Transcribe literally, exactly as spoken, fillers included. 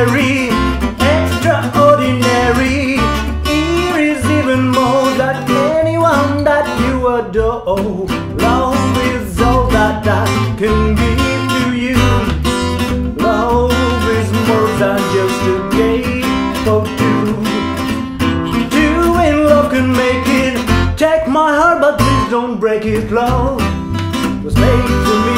very extraordinary. Here is even more than anyone that you adore. Love is all that I can give to you. Love is more than just a game for two. Doing love can make it. Take my heart, but please don't break it. Love was made for me.